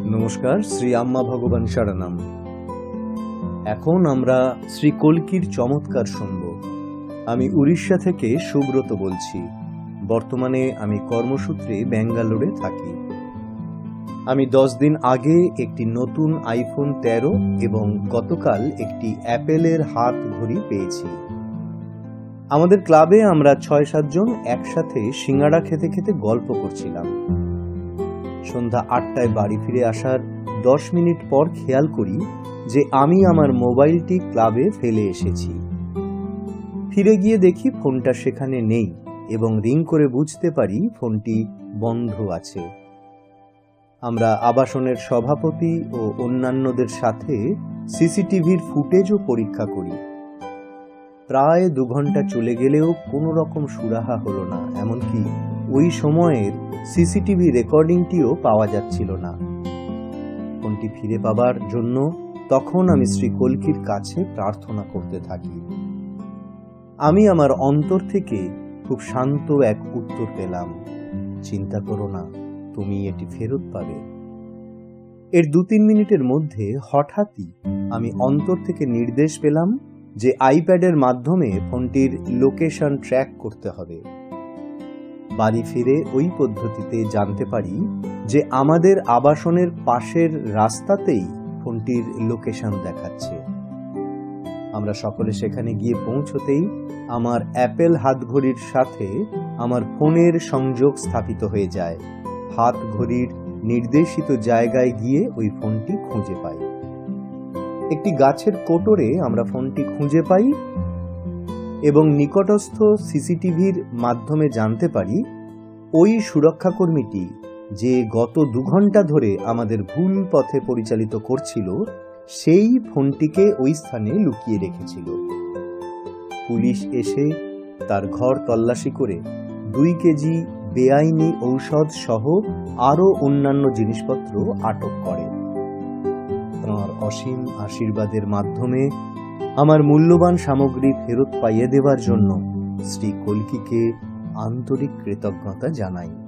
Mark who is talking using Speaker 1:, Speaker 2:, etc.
Speaker 1: নমস্কার, শ্রী আম্মা ভগবান শরণম। এখন আমরা শ্রী কল্কির চমৎকার শুনব। আমি উড়িষ্যা থেকে সুব্রত বলছি। বর্তমানে আমি কর্মসূত্রে ব্যাঙ্গালোরে থাকি। আমি 10 দিন আগে একটি নতুন আইফোন 13 এবং গতকাল একটি অ্যাপেলের হাত ঘড়ি পেয়েছি। আমাদের ক্লাবে আমরা 6-7 জন একসাথে সিঙ্গাড়া খেতে খেতে গল্প করছিলাম। সন্ধ্যা 8টায় বাড়ি ফিরে আসার 10 মিনিট পর খেয়াল করি যে আমি আমার মোবাইলটি ক্লাবে ফেলে এসেছি। ফিরে গিয়ে দেখি ফোনটা সেখানে নেই এবং রিং করে বুঝতে পারি ফোনটি বন্ধ আছে। আমরা আবাসনের সভাপতি ও অন্যান্যদের সাথে সিসিটিভির ফুটেজও পরীক্ষা করি। প্রায় 2 ঘন্টা চলে গেলেও কোনো রকম সুরাহা হলো না, এমনকি ওই সময়ের সিসিটিভি রেকর্ডিংটিও পাওয়া যাচ্ছিল না। ফোনটি ফিরে পাবার জন্য তখন আমি শ্রী কল্কির কাছে প্রার্থনা করতে থাকি। আমি আমার অন্তর থেকে খুব শান্ত এক উত্তর পেলাম, চিন্তা করো না, তুমি এটি ফেরত পাবে। এর 2-3 মিনিটের মধ্যে হঠাৎই আমি অন্তর থেকে নির্দেশ পেলাম যে আইপ্যাডের মাধ্যমে ফোনটির লোকেশন ট্র্যাক করতে হবে। বাড়ি ফিরে ওই পদ্ধতিতে জানতে পারি যে আমাদের আবাসনের পাশের রাস্তাতেই ফোনটির লোকেশন দেখাচ্ছে। আমরা সকলে সেখানে গিয়ে পৌঁছতেই আমার অ্যাপেল হাতঘড়ির সাথে আমার ফোনের সংযোগ স্থাপিত হয়ে যায়। হাতঘড়ির নির্দেশিত জায়গায় গিয়ে ওই ফোনটি খুঁজে পাই। একটি গাছের কোটরে আমরা ফোনটি খুঁজে পাই এবং নিকটস্থ সিসিটিভির মাধ্যমে জানতে পারি ওই সুরক্ষাকর্মীটি যে গত 2 ঘন্টা ধরে আমাদের ভুল পথে পরিচালিত করছিল, সেই ফোনটিকে ওই স্থানে লুকিয়ে রেখেছিল। পুলিশ এসে তার ঘর তল্লাশি করে 2 কেজি বেআইনি ঔষধ সহ আরও অন্যান্য জিনিসপত্র আটক করে। তাঁর অসীম আশীর্বাদের মাধ্যমে আমার মূল্যবান সামগ্রী ফেরত পাইয়ে দেবার জন্য শ্রী কল্কিকে আন্তরিক কৃতজ্ঞতা জানাই।